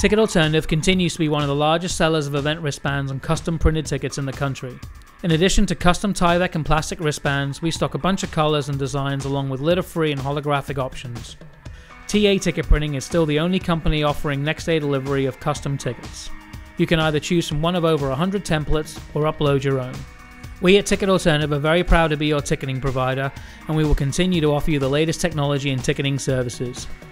Ticket Alternative continues to be one of the largest sellers of event wristbands and custom printed tickets in the country. In addition to custom Tyvek and plastic wristbands, we stock a bunch of colors and designs along with litter-free and holographic options. TA Ticket Printing is still the only company offering next-day delivery of custom tickets. You can either choose from one of over 100 templates or upload your own. We at Ticket Alternative are very proud to be your ticketing provider, and we will continue to offer you the latest technology and ticketing services.